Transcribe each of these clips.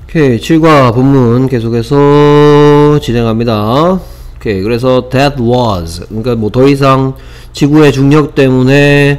오케이, 7과 본문 계속해서 진행합니다. 오케이, 그래서 that was, 그러니까 뭐 더 이상 지구의 중력 때문에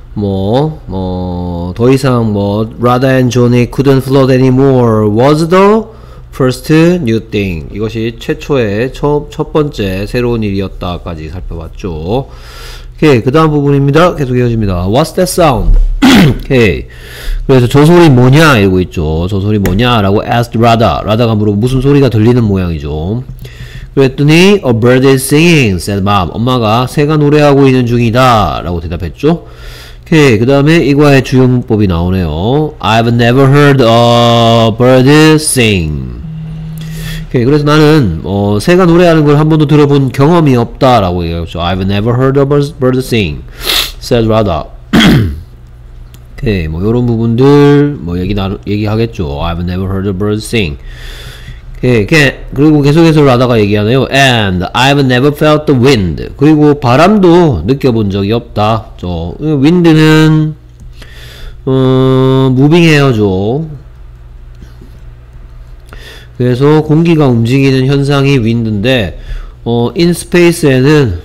더 이상 Rada and Johnny couldn't float anymore was the first new thing. 이것이 최초의 첫 번째 새로운 일이었다까지 살펴봤죠. 오케이, 그 다음 부분입니다. 계속 이어집니다. What's that sound? 오케이. 그래서 저 소리 뭐냐? 이러고 있죠. 저 소리 뭐냐? 라고 asked Rada. 라다가 물어보고 무슨 소리가 들리는 모양이죠. 그랬더니 a bird is singing, said mom. 엄마가 새가 노래하고 있는 중이다 라고 대답했죠. 오케이. 그 다음에 이과의 주요 문법이 나오네요. I've never heard a bird sing. 오케이. 그래서 나는 새가 노래하는 걸 한 번도 들어본 경험이 없다 라고 얘기했죠. I've never heard a bird sing, said Rada. 오케이, 요런 부분들, 얘기하겠죠. I've never heard a bird sing. 오케이, 그리고 계속해서 라다가 얘기하네요. And I've never felt the wind. 그리고 바람도 느껴본 적이 없다. wind는, moving air죠. 그래서 공기가 움직이는 현상이 wind인데, in space에는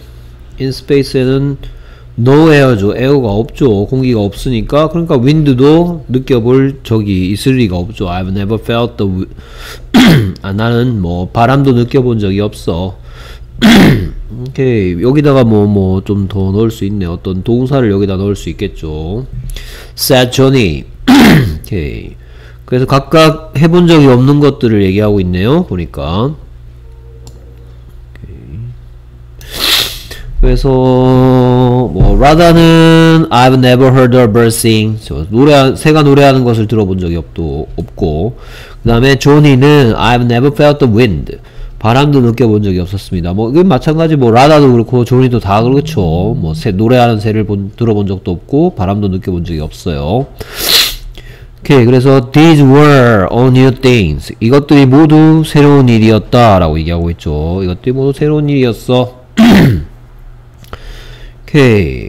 no air죠. 에어가 없죠. 공기가 없으니까. 그러니까 wind도 느껴볼 적이 있을 리가 없죠. I've never felt the 나는 바람도 느껴본 적이 없어. 오케이. 여기다가 좀 더 넣을 수 있네. 어떤 동사를 여기다 넣을 수 있겠죠. said Johnny. 오케이. 그래서 각각 해본 적이 없는 것들을 얘기하고 있네요. 보니까. 그래서 라다는 I've never heard a bird sing. 새가 노래하는 것을 들어본 적이 없고, 그 다음에 조니는 I've never felt the wind. 바람도 느껴본 적이 없었습니다. 이건 마찬가지 라다도 그렇고 조니도 다 그렇죠. 노래하는 새를 들어본 적도 없고 바람도 느껴본 적이 없어요. 오케이. 그래서 these were all new things. 이것들이 모두 새로운 일이었다 라고 얘기하고 있죠. 이것들이 모두 새로운 일이었어. 오케이.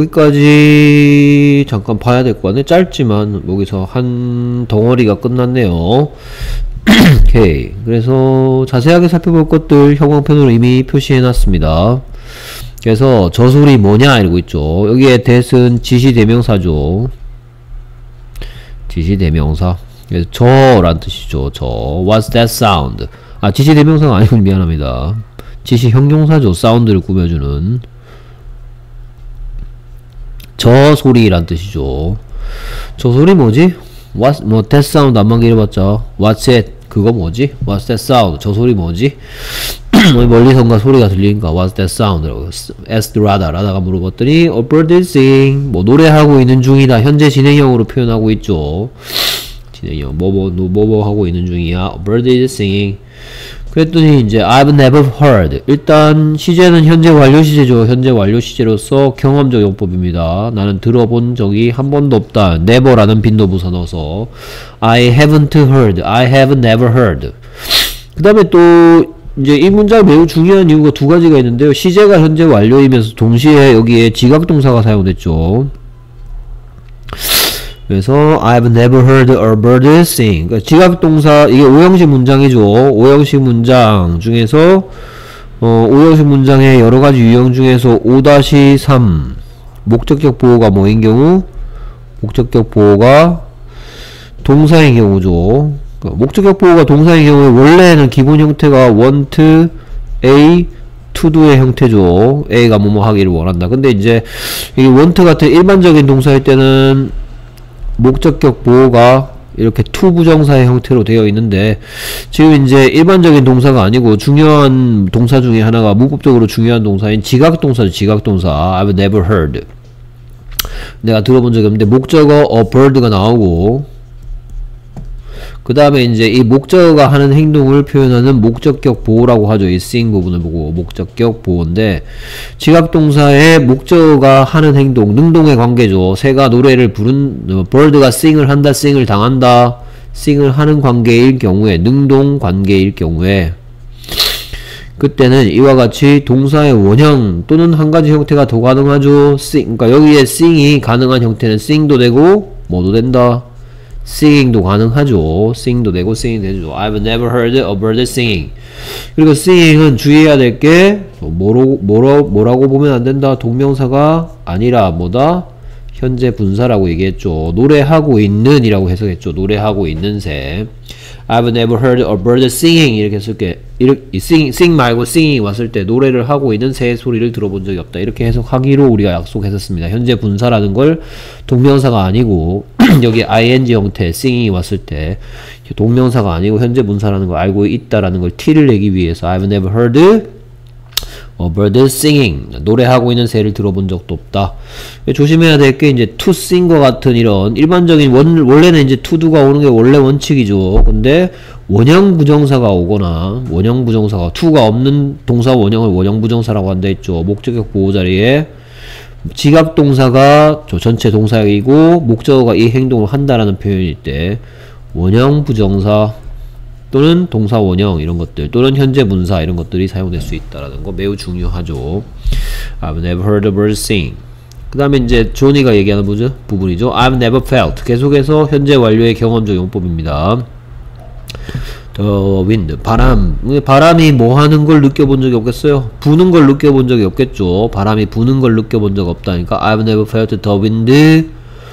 여기까지 잠깐 봐야 될 것 같네. 짧지만 여기서 한 덩어리가 끝났네요. 오케이. 그래서 자세하게 살펴볼 것들 형광펜으로 이미 표시해놨습니다. 그래서 저 소리 뭐냐 이러고 있죠. 여기에 that은 지시대명사죠. 지시대명사. 그래서 저란 뜻이죠. 저. What's that sound? 지시대명사가 아니고 미안합니다. 지시형용사죠. 사운드를 꾸며주는. 저 소리란 뜻이죠. 저 소리 뭐지? that sound 안만 길어봤자 what's it? 그거 뭐지? what's that sound? 저 소리 뭐지? 멀리선가 소리가 들리니까 what's that sound? 라고 asked Rada. 라다가 물어봤더니 a bird is singing. 노래하고 있는 중이다. 현재 진행형으로 표현하고 있죠. 진행형. 뭐뭐 하고 있는 중이야. a bird is singing. 그랬더니 이제 I've never heard. 일단 시제는 현재 완료 시제죠. 현재 완료 시제로서 경험적 용법입니다. 나는 들어본 적이 한 번도 없다. never라는 빈도부사 넣어서 I haven't heard. I have never heard. 그 다음에 또 이제 이 문장 매우 중요한 이유가 두 가지가 있는데요. 시제가 현재 완료이면서 동시에 여기에 지각동사가 사용됐죠. 그래서 I've never heard a bird sing. 그러니까 지각동사, 이게 오형식 문장이죠. 오형식 문장 중에서 오형식 문장의 여러가지 유형 중에서 5-3 목적격 보호가 뭐인 경우? 목적격 보호가 동사인 경우죠. 그러니까 목적격 보호가 동사인 경우에 원래는 기본 형태가 want A to do의 형태죠. A가 뭐뭐 하기를 원한다. 근데 이제 이게 want 같은 일반적인 동사일 때는 목적격 보호가 이렇게 to 부정사의 형태로 되어 있는데 지금 이제 일반적인 동사가 아니고 중요한 동사 중에 하나가 문법적으로 중요한 동사인 지각동사죠. 지각동사. I've never heard. 내가 들어본 적이 없는데 목적어 a bird가 나오고 그 다음에 이제 이 목적어가 하는 행동을 표현하는 목적격 보호라고 하죠. 이 sing 부분을 보고 목적격 보호인데 지각동사의 목적어가 하는 행동, 능동의 관계죠. 새가 노래를 bird가 sing을 한다, sing을 당한다, sing을 하는 관계일 경우에, 능동 관계일 경우에 그때는 이와 같이 동사의 원형 또는 한 가지 형태가 더 가능하죠. sing, 그러니까 여기에 sing이 가능한 형태는 sing도 되고 뭐도 된다. singing도 가능하죠. sing도 되고 singing 되죠. I've never heard a bird singing. 그리고 singing은 주의해야 될 게 뭐라고 보면 안 된다. 동명사가 아니라 뭐다? 현재 분사라고 얘기했죠. 노래하고 있는 이라고 해석했죠. 노래하고 있는 새. I've never heard a bird singing 이렇게 쓸게. sing 말고 singing 왔을 때 노래를 하고 있는 새의 소리를 들어본 적이 없다. 이렇게 해석하기로 우리가 약속했었습니다. 현재 분사라는 걸 동명사가 아니고 여기 ing 형태 singing이 왔을 때 동명사가 아니고 현재 분사라는 걸 알고 있다라는 걸 티를 내기 위해서 I've never heard a bird singing 노래하고 있는 새를 들어본 적도 없다. 조심해야 될 게 이제 to sing과 같은 이런 일반적인 원래는 이제 to do가 오는 게 원래 원칙이죠. 근데 원형 부정사가 오거나 원형 부정사가 to가 없는 동사 원형을 원형 부정사라고 한다 했죠. 목적격 보호 자리에 지각 동사가 전체 동사이고 목적어가 이 행동을 한다라는 표현일 때 원형 부정사 또는 동사 원형 이런 것들 또는 현재 분사 이런 것들이 사용될 수 있다라는 거 매우 중요하죠. I've never heard a bird sing. 그 다음에 이제 조니가 얘기하는 부분이죠. I've never felt. 계속해서 현재 완료의 경험적 용법입니다. The wind. 바람이 뭐 하는 걸 느껴본 적이 없겠어요? 부는 걸 느껴본 적이 없겠죠. 바람이 부는 걸 느껴본 적 없다니까 I've never felt the wind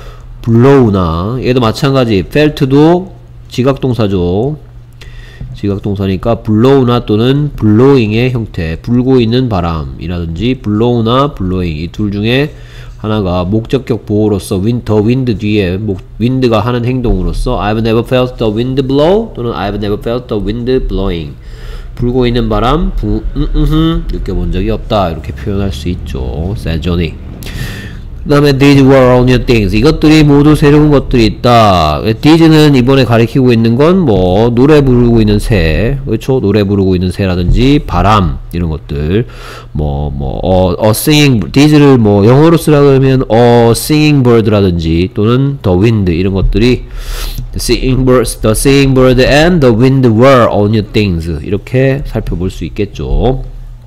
blow나 얘도 마찬가지 felt도 지각동사죠. 지각동사니까 blow나 또는 blowing의 형태 불고 있는 바람이라든지 blow나 blowing 이 둘 중에 하나가 목적격 보호로서 the wind 뒤에 wind가 하는 행동으로서 I've never felt the wind blow 또는 I've never felt the wind blowing 불고 있는 바람 느껴본 적이 없다 이렇게 표현할 수 있죠. said Johnny. 그 다음에 these were all new things. 이것들이 모두 새로운 것들이 있다. these는 이번에 가리키고 있는 건 뭐 노래 부르고 있는 새, 그렇죠? 노래 부르고 있는 새라든지 바람 이런 것들 a singing these를 뭐 영어로 쓰라 그러면 a singing bird라든지 또는 the wind 이런 것들이 the singing bird and the wind were all new things 이렇게 살펴볼 수 있겠죠.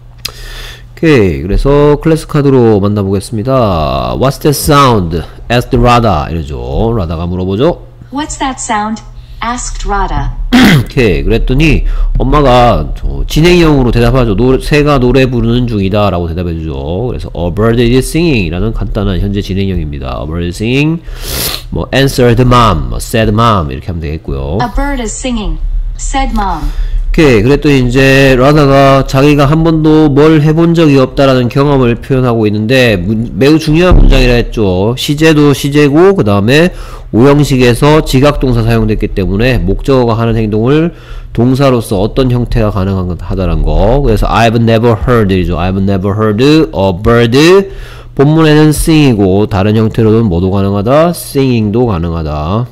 오케이, 그래서 클래스 카드로 만나보겠습니다. What's that sound? asked Rada. 이러죠. 라다가 물어보죠. What's that sound? asked Rada. 오케이, 그랬더니 엄마가 진행형으로 대답하죠. 새가 노래 부르는 중이다 라고 대답해주죠. 그래서 a bird is singing 라는 간단한 현재 진행형입니다. A bird is singing, 뭐 answered mom, said mom 이렇게 하면 되겠고요. A bird is singing, said mom. 오케이, 그랬더니 이제 라다가 자기가 한 번도 뭘 해본 적이 없다라는 경험을 표현하고 있는데 매우 중요한 문장이라 했죠. 시제도 시제고 그 다음에 오형식에서 지각동사 사용됐기 때문에 목적어가 하는 행동을 동사로서 어떤 형태가 가능하다는 거. 그래서 I've never heard 이죠. I've never heard a bird. 본문에는 sing이고 다른 형태로는 뭐도 가능하다? singing도 가능하다.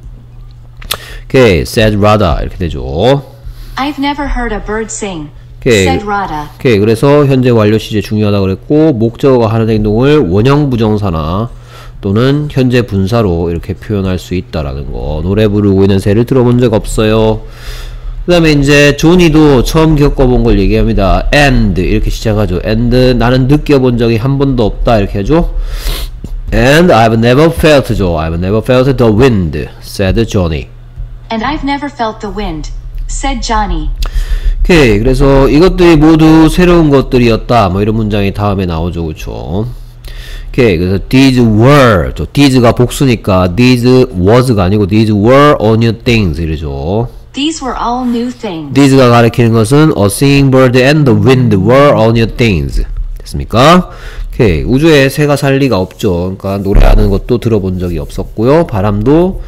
오케이, said Rada 이렇게 되죠. I've never heard a bird sing, 오케이. said Rada. 오케이, 그래서 현재 완료 시제 중요하다 그랬고 목적어가 하는 행동을 원형 부정사나 또는 현재 분사로 이렇게 표현할 수 있다라는 거. 노래 부르고 있는 새를 들어본 적 없어요. 그 다음에 이제 조니도 처음 겪어본 걸 얘기합니다. and 이렇게 시작하죠. and 나는 느껴본 적이 한 번도 없다 이렇게 하죠. and I've never felt죠. I've never felt the wind, said Johnny. And I've never felt the wind, said Johnny. 오케이, 그래서 이것들이 모두 새로운 것들이었다 뭐 이런 문장이 다음에 나오죠. 그쵸? 오케이, 그래서 these were, these가 복수니까 these was가 아니고 these were all new things 이러죠. These were all new things. these가 가리키는 것은 a singing bird and the wind were all new things. 됐습니까? 오케이, 우주에 새가 살 리가 없죠. 그러니까 노래하는 것도 들어본 적이 없었고요. 바람도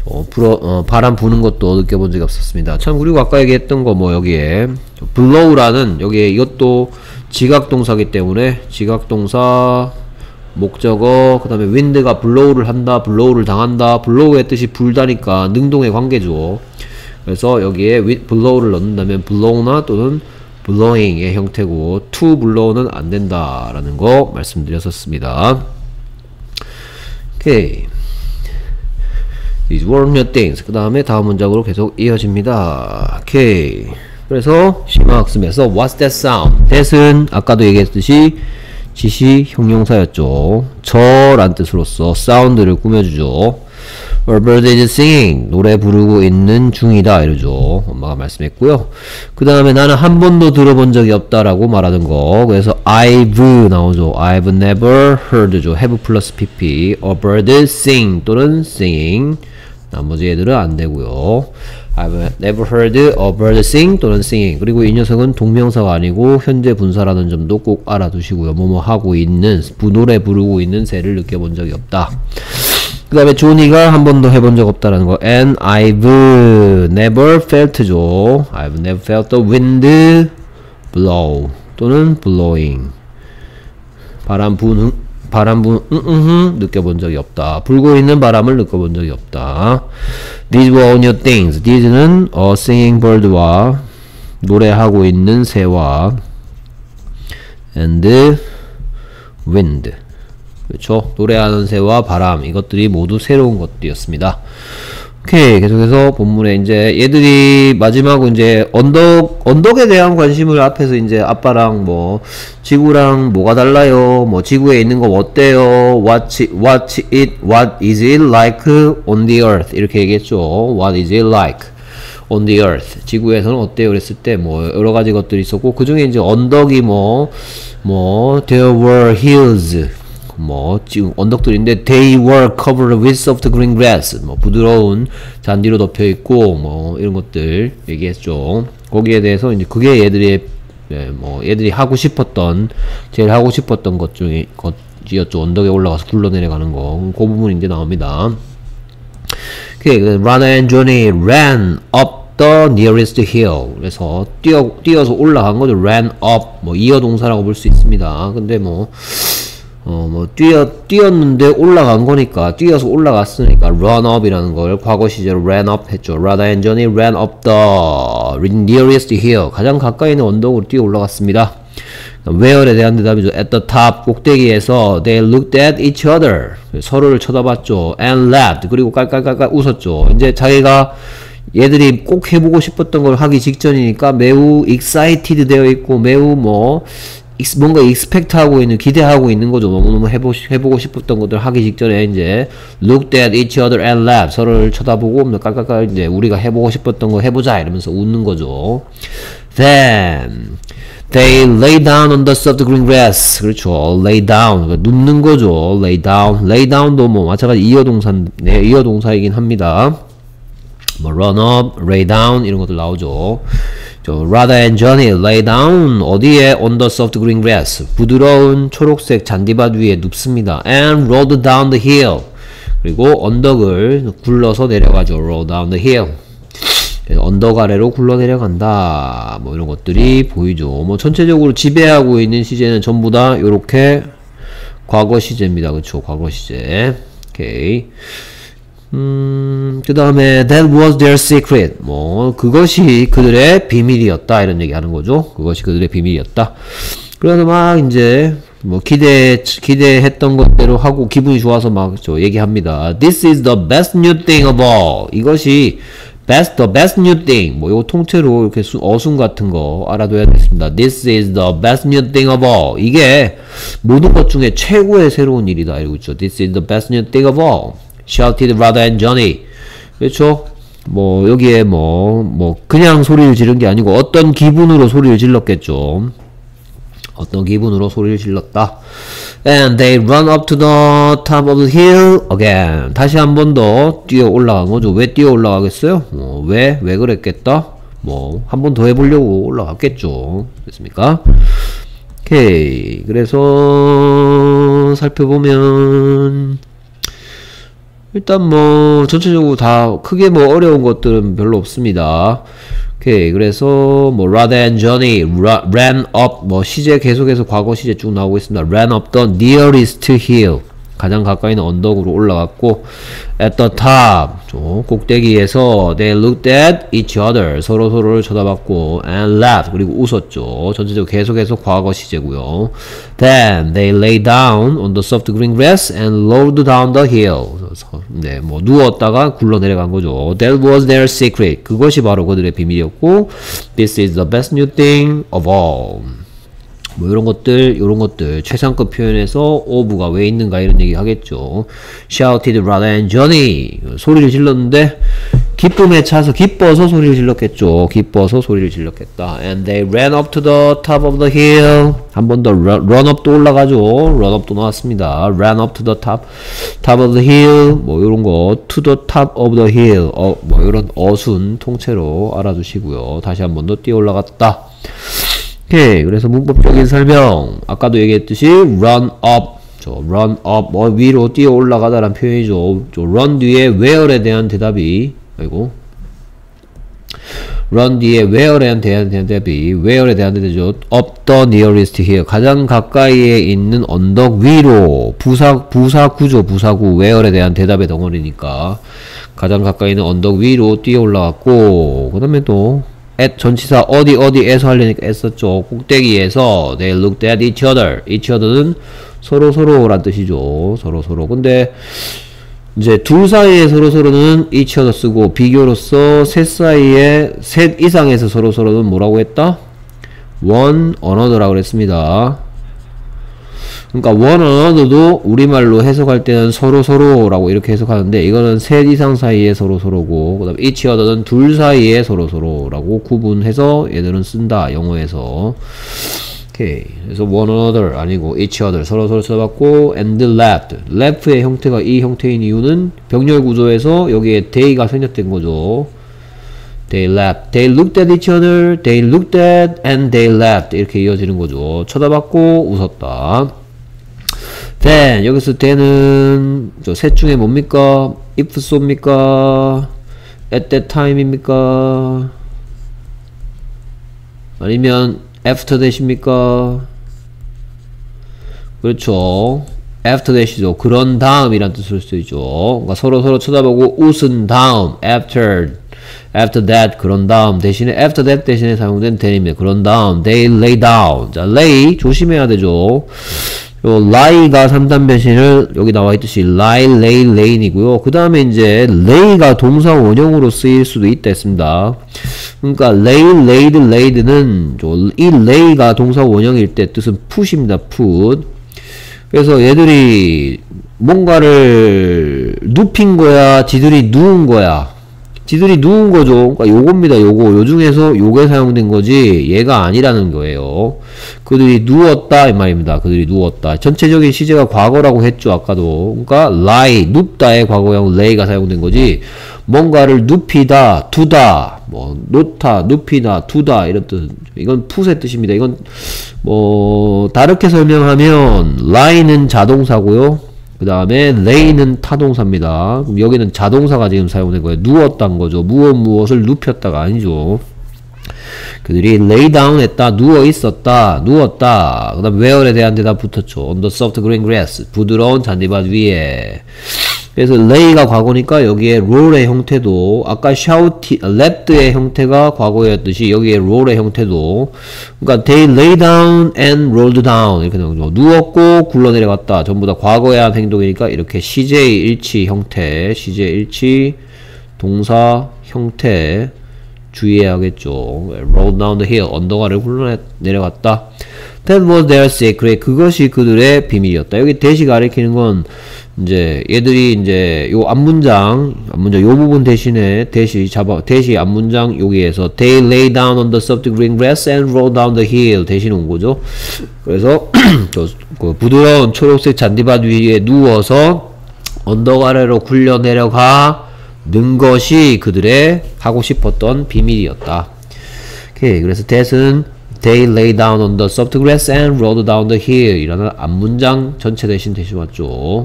바람 부는 것도 느껴본 적이 없었습니다. 참, 그리고 아까 얘기했던 거 뭐 여기에 blow라는 여기에 이것도 지각동사기 때문에 지각동사 목적어 그 다음에 wind가 blow를 한다, blow를 당한다. blow의 뜻이 불다니까 능동의 관계죠. 그래서 여기에 blow를 넣는다면 blow나 또는 blowing의 형태고 to blow는 안 된다라는 거 말씀드렸었습니다. 오케이. These were new things. 그 다음에 다음 문장으로 계속 이어집니다. 오케이. 그래서 심화학습에서 What's that sound? that은 아까도 얘기했듯이 지시 형용사였죠. 저란 뜻으로서 사운드를 꾸며주죠. A bird is singing. 노래 부르고 있는 중이다. 이러죠. 엄마가 말씀했고요. 그 다음에 나는 한 번도 들어본 적이 없다라고 말하는 거. 그래서 I've 나오죠. I've never heard죠. have 플러스 pp. A bird sing 또는 singing. 나머지 애들은 안 되고요. I've never heard a bird sing 또는 singing. 그리고 이 녀석은 동명사가 아니고 현재 분사라는 점도 꼭 알아두시고요. 뭐뭐 하고 있는, 노래 부르고 있는 새를 느껴본 적이 없다. 그 다음에 조니가 한 번도 해본 적 없다라는 거. And I've never felt죠. I've never felt the wind blow 또는 blowing. 바람 부는 느껴본 적이 없다. 불고 있는 바람을 느껴본 적이 없다. These were all new things. These는 a singing bird와 노래하고 있는 새와 and wind. 그렇죠. 노래하는 새와 바람, 이것들이 모두 새로운 것들이었습니다. 오케이. 계속해서 본문에 이제 얘들이 마지막으로 이제 언덕에 대한 관심을 앞에서 이제 아빠랑 뭐 지구랑 뭐가 달라요? 뭐 지구에 있는 거 어때요? What is it like on the earth? 이렇게 얘기했죠. What is it like on the earth? 지구에서는 어때요? 그랬을 때 뭐 여러 가지 것들이 있었고 그 중에 이제 언덕이 there were hills. 지금 언덕들인데 they were covered with soft green grass. 부드러운 잔디로 덮여 있고 이런 것들 얘기했죠. 거기에 대해서 이제 그게 얘들이 얘들이 제일 하고 싶었던 것 중에 것이었죠. 언덕에 올라가서 굴러내려가는 거. 그 부분이 이제 나옵니다. Rana and Johnny ran up the nearest hill. 그래서 뛰어서 올라간 거죠. ran up. 이어 동사라고 볼 수 있습니다. 근데 뛰었는데 올라간 거니까, 뛰어서 올라갔으니까, run up이라는 걸 과거 시제로 ran up 했죠. Rana and Johnny ran up the nearest hill. 가장 가까이 있는 언덕으로 뛰어 올라갔습니다. where에 대한 대답이죠. at the top, 꼭대기에서 they looked at each other. 서로를 쳐다봤죠. and laughed. 그리고 깔깔깔깔 웃었죠. 이제 자기가 얘들이 꼭 해보고 싶었던 걸 하기 직전이니까 매우 excited 되어 있고 매우 뭔가 expect하고 있는, 기대하고 있는 거죠. 너무너무 해보고 싶었던 것들 하기 직전에 이제 looked at each other and laughed. 서로를 쳐다보고 깔깔깔 이제 우리가 해보고 싶었던 거 해보자 이러면서 웃는 거죠. Then they lay down on the soft green grass. 그렇죠. lay down. 그러니까 눕는 거죠. lay down. lay down도 마찬가지 이어 동사이긴 합니다. run up, lay down 이런 것들 나오죠. Rana and Johnny lay down 어디에? on the soft green grass. 부드러운 초록색 잔디밭 위에 눕습니다. and rolled down the hill. 그리고 언덕을 굴러서 내려가죠. roll down the hill. 언덕 아래로 굴러 내려간다. 이런 것들이 보이죠. 전체적으로 지배하고 있는 시제는 전부 다 요렇게 과거 시제입니다. 그쵸? 과거 시제. 오케이. 그 다음에 that was their secret. 그것이 그들의 비밀이었다. 이런 얘기 하는 거죠. 그것이 그들의 비밀이었다. 그래서 이제 기대했던 것대로 하고 기분이 좋아서 얘기합니다. This is the best new thing of all. 이것이 the best new thing. 요거 통째로 이렇게 어순 같은 거 알아둬야 되겠습니다. This is the best new thing of all. 이게 모든 것 중에 최고의 새로운 일이다. 이러고 있죠. This is the best new thing of all. shouted Rana and Johnny. 그렇죠? 여기에 그냥 소리를 지른 게 아니고 어떤 기분으로 소리를 질렀겠죠. 어떤 기분으로 소리를 질렀다. And they run up to the top of the hill again. 다시 한 번 더 뛰어 올라간 거죠. 왜 뛰어 올라가겠어요? 왜 그랬겠다? 한 번 더 해보려고 올라갔겠죠. 됐습니까? 오케이. 그래서 살펴보면 일단 전체적으로 다 크게 어려운 것들은 별로 없습니다. 오케이. 그래서 Rana and Johnny ran up 시제 계속해서 과거 시제 쭉 나오고 있습니다. ran up the nearest hill. 가장 가까이 있는 언덕으로 올라갔고 at the top 꼭대기에서 they looked at each other. 서로를 쳐다봤고 and laughed. 그리고 웃었죠. 전체적으로 계속해서 과거 시제고요. Then they lay down on the soft green grass and rolled down the hill. 누웠다가 굴러 내려간 거죠. That was their secret. 그것이 바로 그들의 비밀이었고 This is the best new thing of all. 뭐 이런 것들 최상급 표현에서 of가 왜 있는가 이런 얘기 하겠죠. shouted rather than Johnny. 소리를 질렀는데 기쁨에 차서 기뻐서 소리를 질렀겠죠. 기뻐서 소리를 질렀겠다. And they ran up to the top of the hill. 한 번 더 run up도 올라가죠. run up도 나왔습니다. ran up to the top of the hill. 뭐 이런 거 to the top of the hill. 뭐 이런 어순 통째로 알아두시고요. 다시 한 번 더 뛰어 올라갔다. 오케이. 그래서 문법적인 설명. 아까도 얘기했듯이 run up. run up. 뭐 위로 뛰어 올라가다라는 표현이죠. run 뒤에 where에 대한 대답이 run 뒤에 where에 대한 대답이 where에 대한 대답이죠. up the nearest hill. 가장 가까이에 있는 언덕 위로. 부사구죠. 부사구. where에 대한 대답의 덩어리니까 가장 가까이 있는 언덕 위로 뛰어 올라갔고, 그 다음에 또 at 전치사 어디에서 하려니까 애썼죠. 꼭대기에서 they looked at each other. each other는 서로란 뜻이죠. 서로. 근데 이제 둘 사이에 서로는 each other 쓰고, 비교로서 셋 사이에 셋 이상에서 서로는 뭐라고 했다? one another라고 그랬습니다. 그러니까 one another도 우리말로 해석할 때는 서로라고 이렇게 해석하는데, 이거는 셋 이상 사이에 서로고, 그 다음에 each other는 둘 사이에 서로라고 구분해서 얘들은 쓴다, 영어에서. 오케이. 그래서 one another 아니고 each other 서로 써봤고, and left의 형태가 이 형태인 이유는 병렬 구조에서 여기에 they가 생략된 거죠. They left. They looked at each other. They looked at and they left. 이렇게 이어지는 거죠. 쳐다봤고 웃었다. then 여기서 then은 셋 중에 뭡니까? if so입니까? at that time입니까? 아니면 after that입니까? 그렇죠. after that이죠. 그런 다음이란 뜻을 수도 있죠. 그러니까 서로 쳐다보고 웃은 다음. after that 그런 다음 대신에 after that 대신에 사용된 then입니다. 그런 다음 they lay down. 자, lay 조심해야 되죠. 요 lie가 3단 변신을 여기 나와 있듯이 lie, lay, lay이고요. 그 다음에 이제 lay가 동사 원형으로 쓰일 수도 있다 했습니다. 그러니까 lay, laid, laid는 이 lay가 동사 원형일 때 뜻은 put입니다. put. 그래서 얘들이 뭔가를 눕힌 거야, 지들이 누운 거야. 지들이 누운 거죠. 그러니까 요겁니다. 요 중에서 요게 사용된 거지 얘가 아니라는 거예요. 그들이 누웠다 이 말입니다. 그들이 누웠다. 전체적인 시제가 과거라고 했죠. 아까도. 그러니까 lie, 눕다의 과거형 lay가 사용된 거지 뭔가를 눕히다, 두다, 뭐 놓다, 눕히다, 두다 이런 뜻. 이건 put의 뜻입니다. 이건 뭐 다르게 설명하면 lie는 자동사고요. 그 다음에 lay는 타동사입니다. 그럼 여기는 자동사가 지금 사용된 거예요. 누웠단 거죠. 무엇을 눕혔다가 아니죠. 그들이 lay down 했다, 누워 있었다, 누웠다. 그 다음 where에 대한 대답 붙었죠. on the soft green grass. 부드러운 잔디밭 위에. 그래서 lay가 과거니까 여기에 roll의 형태도 아까 left의 형태가 과거였듯이 여기에 roll의 형태도, 그러니까 they lay down and rolled down 이렇게 나오죠. 누웠고 굴러내려갔다. 전부 다 과거에 한 행동이니까 이렇게 CJ 일치 형태, CJ 일치 동사 형태 주의해야겠죠. rolled down the hill, 언덕아를 굴러내려갔다. That was their secret. 그것이 그들의 비밀이었다. 여기 대시 가리키는 건 이제 얘들이 이제 요 앞문장 요 부분 대신에 대시 앞문장 여기에서 they lay down on the soft green grass and rolled down the hill 대신 온 거죠. 그래서 그 부드러운 초록색 잔디밭 위에 누워서 언덕 아래로 굴려 내려가 는 것이 그들의 하고 싶었던 비밀이었다. 오케이. 그래서 that은 they lay down on the soft grass and rolled down the hill 이라는 앞문장 전체 대신 왔죠.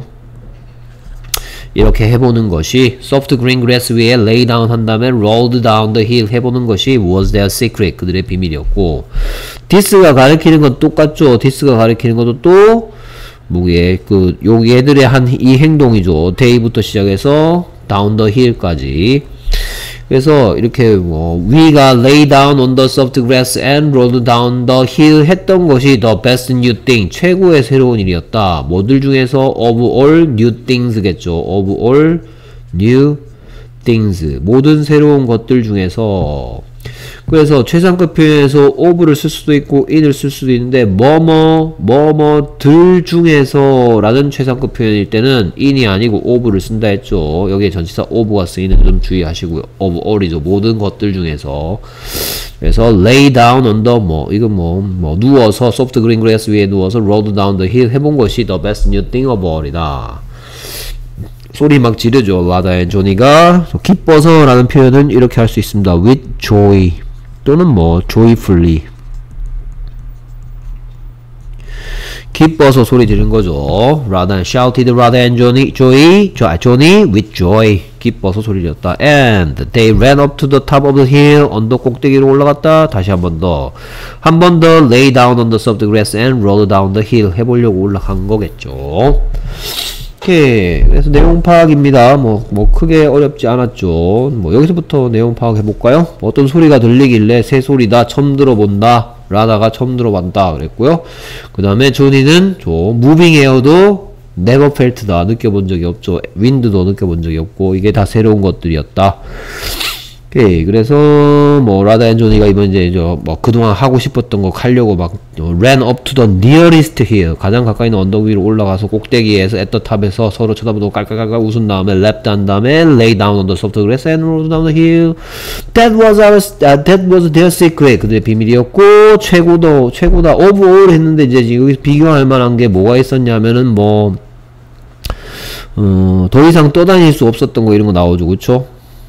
이렇게 해보는 것이 soft green grass 위에 lay down 한 다음에 rolled down the hill 해보는 것이 was their secret 그들의 비밀이었고, this가 가리키는 건 똑같죠. this가 가리키는 것도 또 뭐게 그 얘들의 한 이 행동이죠. day부터 시작해서 down the hill까지. 그래서 이렇게 뭐 we가 lay down on the soft grass and rolled down the hill 했던 것이 the best new thing 최고의 새로운 일이었다. 뭐들 중에서 of all new things겠죠. of all new things 모든 새로운 것들 중에서 그래서 최상급 표현에서 of를 쓸 수도 있고 in을 쓸 수도 있는데 뭐뭐들 중에서 라는 최상급 표현일 때는 in이 아니고 of를 쓴다 했죠. 여기에 전치사 of가 쓰이는 점 주의하시고요. of all이죠. 모든 것들 중에서. 그래서 lay down on the 이건 누워서 soft green grass 위에 누워서 roll down the hill 해본 것이 the best new thing of all이다. 소리 막 지르죠. 라다 앤 조니가. 기뻐서 라는 표현은 이렇게 할 수 있습니다. with joy 또는 joyfully. 기뻐서 소리 지른 거죠. 라다 shouted 라다 앤 Johnny with joy. 기뻐서 소리 질렀다. And they ran up to the top of the hill. 언덕 꼭대기로 올라갔다. 다시 한 번 더 lay down on the soft grass and roll down the hill 해보려고 올라간 거겠죠. 오케이. 그래서 내용 파악입니다. 크게 어렵지 않았죠. 여기서부터 내용 파악 해볼까요? 어떤 소리가 들리길래 새 소리다, 처음 들어본다, 라다가 처음 들어봤다 그랬고요. 그 다음에 조니는 무빙 에어도 never felt다, 느껴본 적이 없죠. 윈드도 느껴본 적이 없고, 이게 다 새로운 것들이었다. 오케이. 그래서 라다 앤 조니가 이번 이제 그동안 하고 싶었던 거 하려고 ran up to the nearest hill, 가장 가까이 있는 언덕 위로 올라가서 꼭대기에서 at the top에서 서로 쳐다보고 깔깔깔깔 웃은 다음에 leapt 한 다음에 lay down on the soft grass and rolled down the hill. That was their secret. 그들의 비밀이었고 최고다 of all 했는데 이제 여기서 비교할 만한 게 뭐가 있었냐면은 더 이상 떠다닐 수 없었던 거 이런 거 나오죠. 그쵸?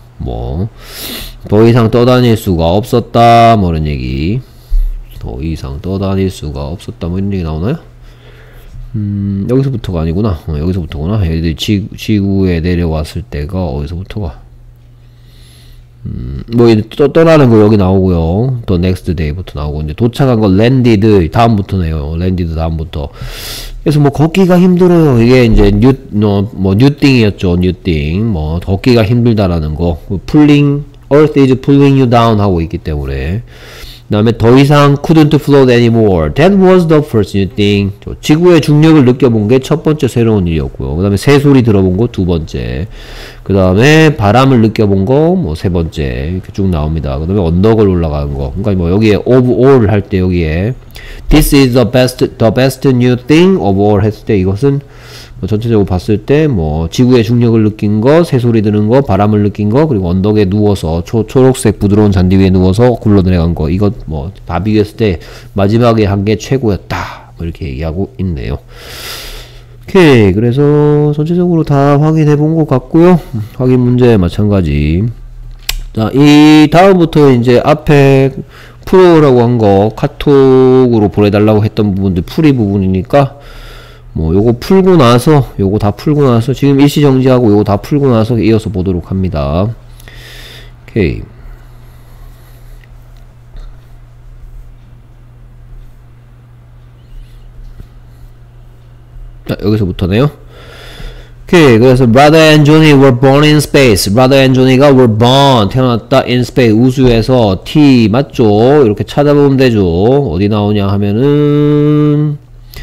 더 이상 떠다닐 수가 없었다, 이런 얘기. 더 이상 떠다닐 수가 없었다, 이런 얘기 나오나요? 여기서부터가 아니구나. 여기서부터구나. 얘들이 지구에 내려왔을 때가 어디서부터가? 떠나는 거 여기 나오고요. 또 next day부터 나오고, 이제 도착한 거 landed 다음부터네요. landed 다음부터. 그래서 걷기가 힘들어요. 이게 이제 new thing이었죠. new thing. 걷기가 힘들다라는 거. earth is pulling you down 하고 있기 때문에. 그 다음에 더 이상 couldn't float anymore. That was the first new thing. 지구의 중력을 느껴본 게 첫 번째 새로운 일이었고요. 그 다음에 새 소리 들어본 거 두 번째. 그 다음에 바람을 느껴본 거 세 번째. 이렇게 쭉 나옵니다. 그 다음에 언덕을 올라가는 거. 그러니까 여기에 of all 할 때 여기에 this is the best new thing of all 했을 때 이것은 전체적으로 봤을 때 지구의 중력을 느낀 거, 새 소리 드는 거, 바람을 느낀 거, 그리고 언덕에 누워서 초록색 부드러운 잔디 위에 누워서 굴러내려간 거, 이것 다 비교했을 때 마지막에 한 게 최고였다, 이렇게 얘기하고 있네요. 오케이. 그래서 전체적으로 다 확인해 본 것 같고요. 확인 문제 마찬가지. 자, 이 다음부터 이제 앞에 프로라고 한 거 카톡으로 보내달라고 했던 부분들 풀이 부분이니까 요거 풀고 나서, 요거 다 풀고 나서, 지금 일시 정지하고 요거 다 풀고 나서 이어서 보도록 합니다. 오케이. 자, 여기서부터네요. 오케이. 그래서 Rada and Johnny were born in space. Rada and Johnny가 were born, 태어났다, in space, 우주에서. T 맞죠? 이렇게 찾아보면 되죠. 어디 나오냐 하면은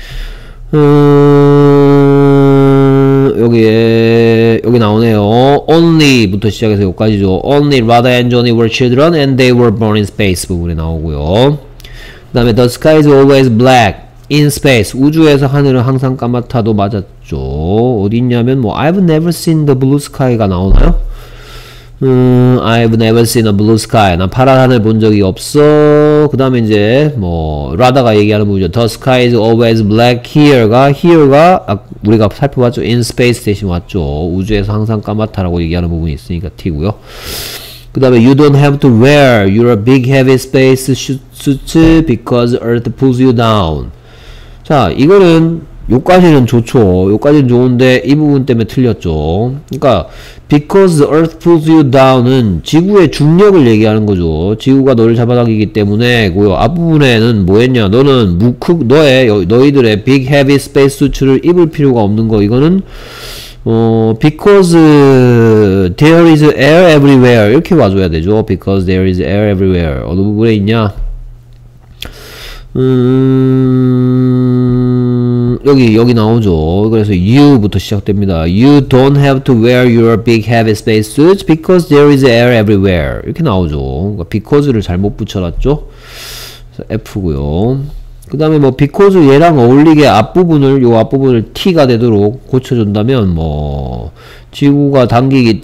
여기 나오네요. only부터 시작해서 여기까지죠. Only Rada and Johnny were children and they were born in space 부분이 나오고요. 그 다음에 the sky is always black in space. 우주에서 하늘은 항상 까맣다도 맞았죠. 어디 있냐면 I've never seen the blue sky가 나오나요? I've never seen a blue sky. 난 파란 하늘 본 적이 없어. 그 다음에 이제 라다가 얘기하는 부분이죠. The sky is always black here가 우리가 살펴봤죠. in space 대신 왔죠. 우주에서 항상 까맣다라고 얘기하는 부분이 있으니까 T고요. 그 다음에 you don't have to wear your big heavy space suits because earth pulls you down. 자, 이거는 요까지는 좋죠. 요까지는 좋은데 이 부분 때문에 틀렸죠. 그러니까 because the earth pulls you down은 지구의 중력을 얘기하는 거죠. 지구가 너를 잡아당기기 때문에 고요. 앞부분에는 뭐 했냐? 너는 너희들의 big heavy space suits를 입을 필요가 없는 거. 이거는 because there is air everywhere 이렇게 와줘야 되죠. because there is air everywhere. 어느 부분에 있냐? 여기 나오죠. 그래서 you부터 시작됩니다. You don't have to wear your big heavy spacesuits because there is air everywhere. 이렇게 나오죠. 그러니까 because를 잘못 붙여놨죠. 그래서 F고요. 그 다음에 뭐 because 얘랑 어울리게 앞부분을 T가 되도록 고쳐준다면 뭐 지구가 당기기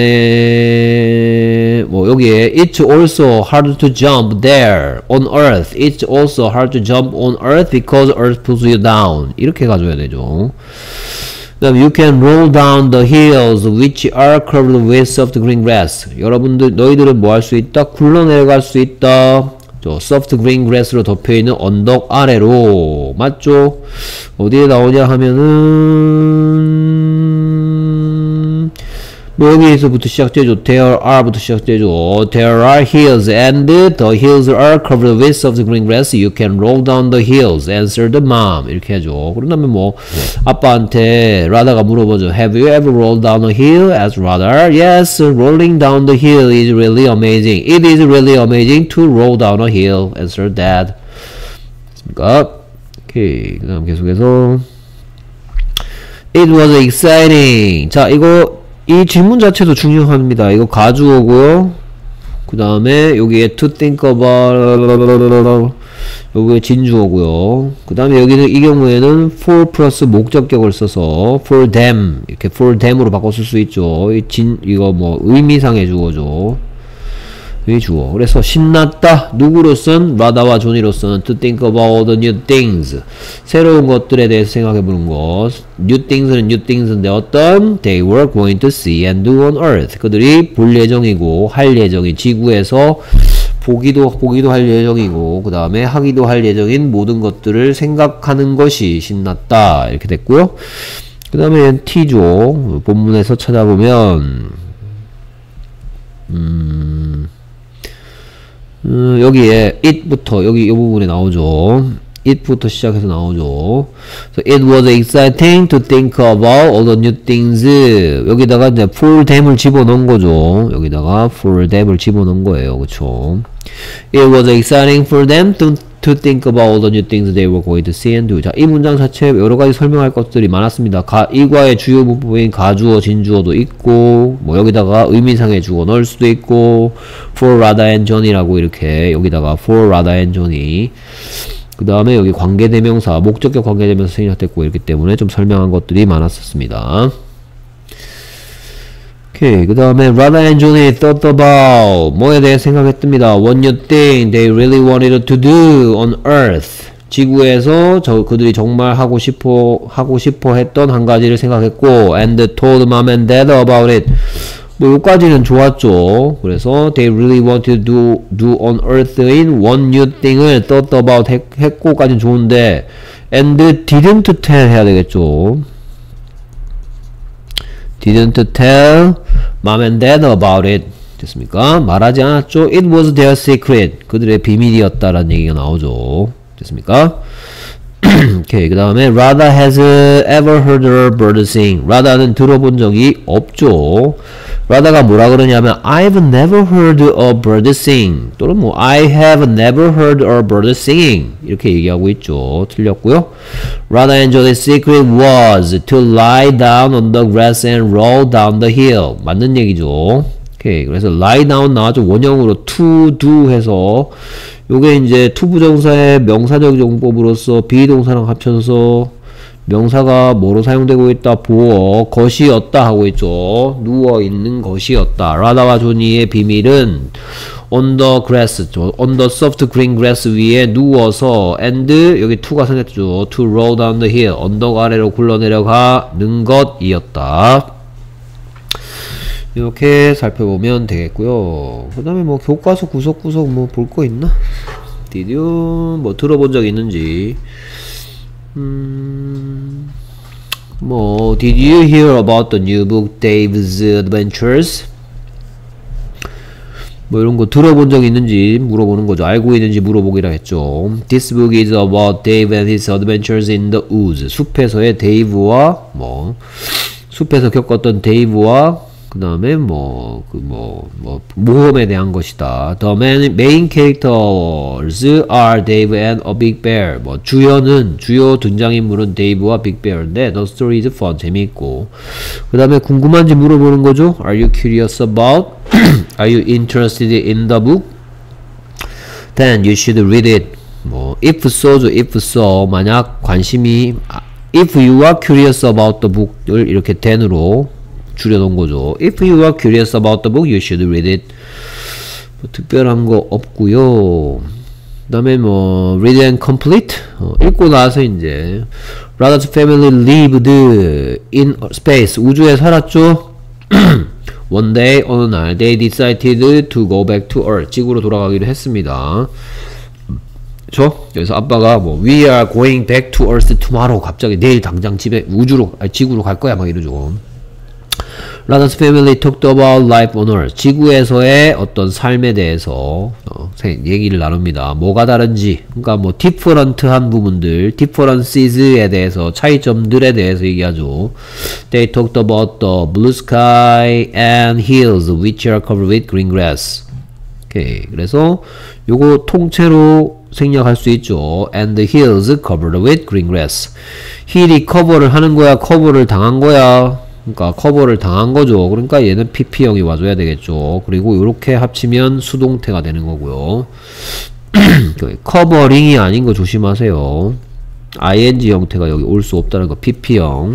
때문에 뭐 여기에 It's also hard to jump there on Earth. It's also hard to jump on Earth because Earth pulls you down. 이렇게 가져야 되죠. 그 다음에 You can roll down the hills which are covered with soft green grass. 너희들은 뭐 할 수 있다? 굴러 내려갈 수 있다. soft green grass로 덮여있는 언덕 아래로. 맞죠? 어디에 나오냐 하면은 뭐 여기에서부터 시작되죠. There are부터 시작되죠. There are hills and the hills are covered with soft green grass. You can roll down the hills. Answer the mom. 이렇게 하죠. 그런 다음에 뭐 아빠한테 라다가 물어보죠. Have you ever rolled down a hill? Asked Radha. Yes, rolling down the hill is really amazing. It is really amazing to roll down a hill. Answered Dad. 됐습니까? 오케이. 그 다음 계속해서 It was exciting. 자, 이 질문 자체도 중요합니다. 이거 가주어고요. 그 다음에 여기에 to think about 여기에 진주어고요. 그 다음에 여기는 이 경우에는 for 플러스 목적격을 써서 for them 이렇게 for them으로 바꿔 쓸 수 있죠. 이거 뭐 의미상의 주어죠. 이 주어. 그래서 신났다. 누구로선? 라다와 조니로서는 to think about the new things. 새로운 것들에 대해서 생각해보는 것. new things는 new things인데 어떤? They were going to see and do on earth. 그들이 볼 예정이고 할 예정인 지구에서 보기도 할 예정이고 그 다음에 하기도 할 예정인 모든 것들을 생각하는 것이 신났다. 이렇게 됐고요. 그 다음에 T죠. 본문에서 찾아보면 여기에 it부터 여기 이 부분에 나오죠. it부터 시작해서 나오죠. So it was exciting to think about all the new things. 여기다가 이제 for them을 집어넣은 거죠. 여기다가 for them을 집어넣은 거예요. 그쵸? It was exciting for them to think about all the new things they were going to see and do. 자, 이 문장 자체에 여러가지 설명할 것들이 많았습니다. 이과의 주요 부분인 가주어, 진주어도 있고 뭐 여기다가 의미상의 주어 넣을 수도 있고 for Radha and Johnny라고 이렇게 여기다가 for Radha and Johnny 그 다음에 여기 관계대명사, 목적격 관계대명사 생략됐고 이렇기 때문에 좀 설명한 것들이 많았었습니다. 오케이. 그 다음에 Radha and Johnny thought about 뭐에 대해 생각했답니다. One new thing they really wanted to do on Earth. 지구에서 그들이 정말 하고 싶어 했던 한 가지를 생각했고 and told mom and dad about it. 뭐 여기까지는 좋았죠. 그래서 they really wanted to do on Earth in one new thing을 thought about 했고까지는 좋은데 and didn't tell 해야 되겠죠. didn't tell mom and dad about it. 됐습니까? 말하지 않았죠. It was their secret. 그들의 비밀이었다라는 얘기가 나오죠. 됐습니까? 오케이. 그 다음에 Radha has ever heard a bird sing. Radha는 들어본 적이 없죠. Radha가 뭐라 그러냐면 I've never heard a bird sing 또는 뭐 I have never heard a bird singing 이렇게 얘기하고 있죠. 틀렸고요. Radha and Johnny's secret was to lie down on the grass and roll down the hill. 맞는 얘기죠. 오케이. 그래서 lie down 나왔죠. 원형으로 to do 해서 요게 이제 투부정사의 명사적 용법으로서 비동사랑 합쳐서 명사가 뭐로 사용되고 있다? 보어, 것이었다 하고 있죠. 누워있는 것이었다. 라다와 조니의 비밀은 on the grass, on the soft green grass 위에 누워서 and 여기 to가 생겼죠. to roll down the hill, 언덕 아래로 굴러내려가는 것이었다. 이렇게 살펴보면 되겠고요. 그 다음에 뭐 교과서 구석구석 뭐 볼 거 있나? Did you 뭐 들어본 적 있는지 뭐 Did you hear about the new book Dave's Adventures? 뭐 이런 거 들어본 적 있는지 물어보는 거죠. 알고 있는지 물어보기라 했죠. This book is about Dave and his adventures in the woods. 숲에서의 데이브와 뭐 숲에서 겪었던 데이브와 그 다음에 모험에 대한 것이다. The main characters are Dave and a Big Bear. 주요 등장인물은 데이브와 빅베어인데 The story is fun. 재미있고. 그 다음에 궁금한지 물어보는 거죠. Are you curious about? Are you interested in the book? Then you should read it. if so죠. if so. 만약 관심이 if you are curious about the book을 이렇게 then으로 줄여놓은 거죠. If you are curious about the book, you should read it. 특별한 거 없고요. 그 다음에 read and complete. 읽고 나서 이제 Rada's family lived in space. 우주에 살았죠. One day, 어느 날, they decided to go back to Earth. 지구로 돌아가기로 했습니다. 그쵸? 그래서 아빠가 we are going back to Earth tomorrow. 갑자기 내일 당장 지구로 갈 거야. 막 이러죠. Rada's family talked about life on Earth. 지구에서의 어떤 삶에 대해서 얘기를 나눕니다. 뭐가 다른지, 그러니까 different한 부분들, differences에 대해서 차이점들에 대해서 얘기하죠. They talked about the blue sky and hills which are covered with green grass. 오케이, 그래서 요거 통째로 생략할 수 있죠. And the hills covered with green grass. 힐이 커버를 하는 거야, 커버를 당한 거야. 그러니까 커버를 당한 거죠. 그러니까 얘는 PP형이 와줘야 되겠죠. 그리고 이렇게 합치면 수동태가 되는 거고요. 커버링이 아닌 거 조심하세요. ing 형태가 여기 올 수 없다는 거. PP형.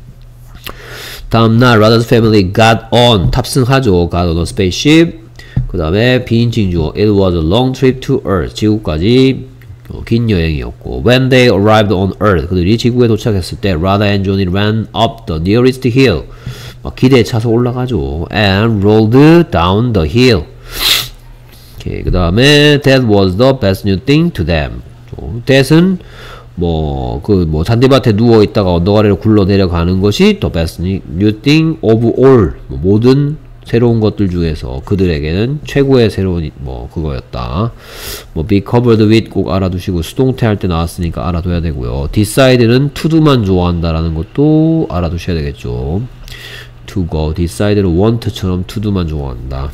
다음날 Rada's family got on. 탑승하죠. got on a spaceship. 그 다음에 비인칭주어. It was a long trip to Earth. 지구까지 긴 여행이었고 When they arrived on Earth, 그들이 지구에 도착했을 때 Rada and Johnny ran up the nearest hill. 기대에 차서 올라가죠. And rolled down the hill. 오케이, 그 다음에 That was the best new thing to them. That은 잔디밭에 누워있다가 언덕 아래로 굴러 내려가는 것이 the best new thing of all. 모든 새로운 것들 중에서 그들에게는 최고의 새로운 그거였다. be covered with 꼭 알아두시고, 수동태 할 때 나왔으니까 알아둬야 되고요. decide는 to do만 좋아한다라는 것도 알아두셔야 되겠죠. to go, decide는 want처럼 to do만 좋아한다.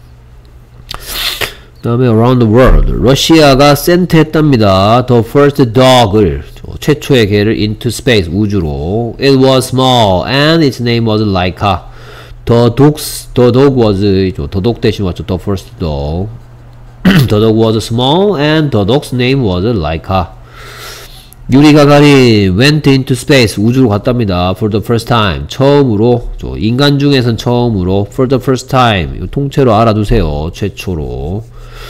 그 다음에 around the world. 러시아가 센트했답니다. the first dog을, 최초의 개를 into space, 우주로. It was small and its name was Laika. The dog was, the dog 대신 왔죠. The first dog. The dog was small and the dog's name was Laika. 유리 가가린 went into space. 우주로 갔답니다. For the first time. 처음으로. 인간 중에선 처음으로. For the first time. 이거 통째로 알아두세요. 최초로.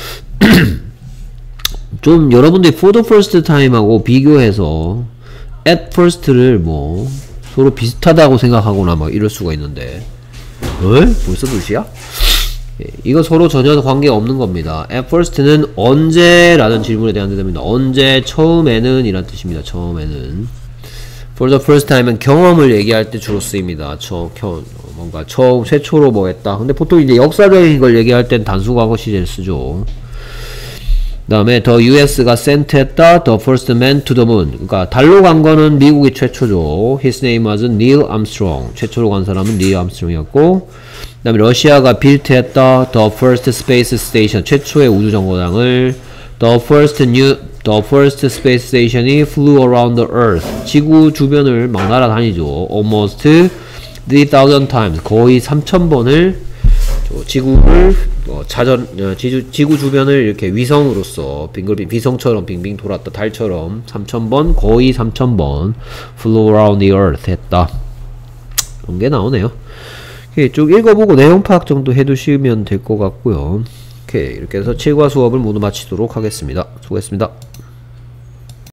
좀 여러분들이 for the first time하고 비교해서 at first를 서로 비슷하다고 생각하거나 막 이럴 수가 있는데. 벌써 2시야? 이거 서로 전혀 관계없는 겁니다. At first는 언제? 라는 질문에 대한 대답입니다. 언제? 처음에는 이란 뜻입니다. 처음에는. For the first time은 경험을 얘기할 때 주로 쓰입니다. 뭔가 처음, 최초로 했다. 근데 보통 이제 역사적인 걸 얘기할 땐 단수과거 시제를 쓰죠. 그 다음에 the US가 sent했다. The first man to the moon. 그러니까 달로 간 거는 미국이 최초죠. His name was Neil Armstrong. 최초로 간 사람은 Neil Armstrong이었고, 그 다음에 러시아가 built했다. The first space station. 최초의 우주정거장을. The first space station이 flew around the Earth. 지구 주변을 막 날아다니죠. Almost 3,000 times. 거의 3,000번을 지구를 지구 주변을 이렇게 위성으로서 비성처럼 빙빙 돌았다. 달처럼 3,000번, 거의 3,000번 flew around the earth 했다. 그런 게 나오네요. 오케이, 쭉 읽어보고 내용 파악 정도 해두시면 될 것 같고요. 오케이, 이렇게 해서 7과 수업을 모두 마치도록 하겠습니다. 수고했습니다.